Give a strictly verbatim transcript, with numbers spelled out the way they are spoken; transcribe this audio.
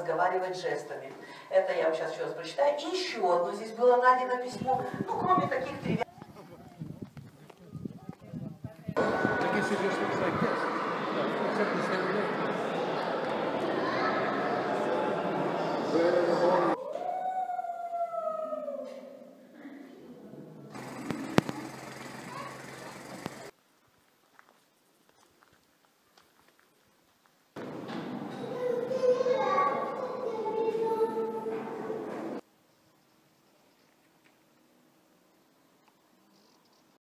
разговаривать жестами. Это я вам сейчас еще раз прочитаю. И еще одно здесь было найдено письмо. Ну, кроме таких тривиальных.